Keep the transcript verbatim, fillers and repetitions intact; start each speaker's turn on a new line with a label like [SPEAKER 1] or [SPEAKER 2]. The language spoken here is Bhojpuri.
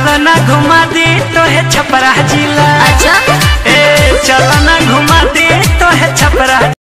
[SPEAKER 1] चलो ना घुमा दे तो है छपरा जिला।
[SPEAKER 2] अच्छा
[SPEAKER 1] ए चलो ना घुमा दे तो है छपरा।